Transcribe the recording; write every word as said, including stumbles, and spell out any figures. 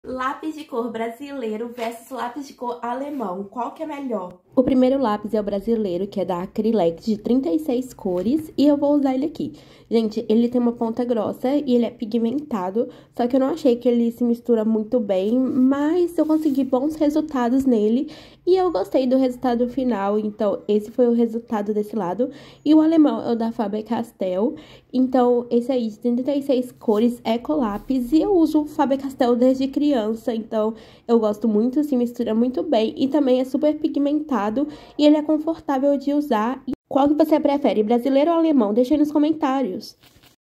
Lápis de cor brasileiro versus lápis de cor alemão. Qual que é melhor? O primeiro lápis é o brasileiro, que é da Acrylex, de trinta e seis cores, e eu vou usar ele aqui. Gente, ele tem uma ponta grossa e ele é pigmentado, só que eu não achei que ele se mistura muito bem, mas eu consegui bons resultados nele e eu gostei do resultado final, então esse foi o resultado desse lado. E o alemão é o da Faber-Castell, então esse aí de trinta e seis cores, Ecolápis, e eu uso o Faber-Castell desde criança, então eu gosto muito, se mistura muito bem e também é super pigmentado. E ele é confortável de usar. Qual que você prefere, brasileiro ou alemão? Deixa aí nos comentários.